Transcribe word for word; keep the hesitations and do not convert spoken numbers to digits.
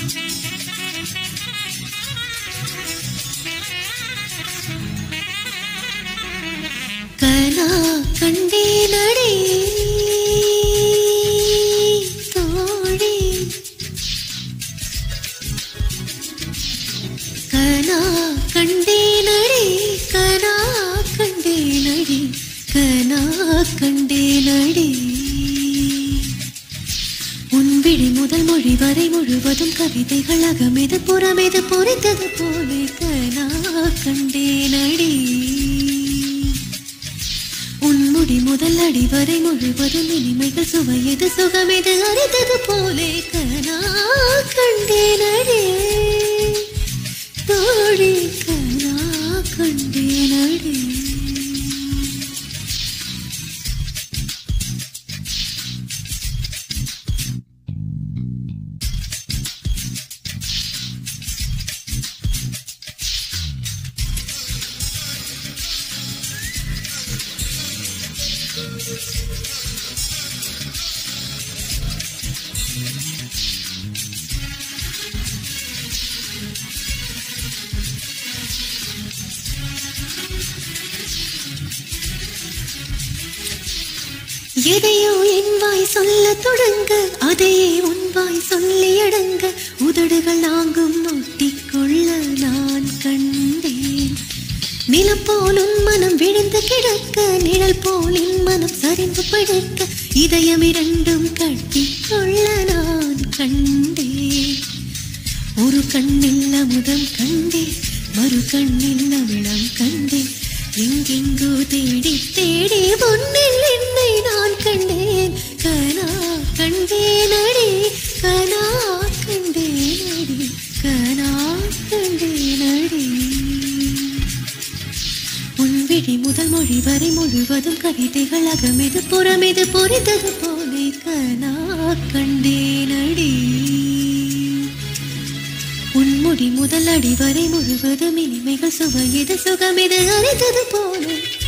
கனா கண்டேனடி தோழி கனா கண்டேனடி கனா கண்டேனடி கனா கண்டேனடி உன்விழி முதல் மொழி வரை முழுவதும் கவிதைகள் அகமெது புறமெது பொறித்தது போலே கனா கண்டேனடி உன்முடி முதல் அடி வரை முழுவதும் இனிமைகள் சுவையது சுகமெது அறிந்தது போலே கனா கண்டேனடி தோழி கனா கண்டேனடி எதையோ என் வாய் சொல்ல தொடங்க அதையே உன் வாய் சொல்லி அடங்க உதடுகள் நாங்கும் ஒட்டிக்கொள்ள நான் கண்டேன் நிலம் போல் உன் மனம் விழுந்து கிடக்க நிழல் போல் என் மனம் சரிந்து படுக்க இதயம் இரண்டும் கட்டிக்கொள்ள நான் கண்டேன் ஒரு கண்ணில் அமுதம் கண்டேன் மறு கண்ணில் அமிழம் கண்டேன் எங்கெங்கோ தேடி தேடி பொன்னில் என்னை நான் கண்டேன் கனா கண்டேனடி கனா கண்டேனடி கனா கண்டேனடி உன்விழி முதல் மொழி வரை முழுவதும் கவிதைகள் அகமெது புறமெது பொறித்தது போலே கனா கண்டேனடி உன்முடி முதல் அடி வரை முழுவதும் இனிமைகள் சுவையது சுகமெது அறிந்தது போலே